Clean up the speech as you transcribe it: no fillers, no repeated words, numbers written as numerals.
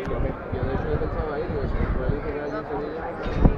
Yo de hecho yo pensaba ir, digo, si me dice que allí en Sevilla.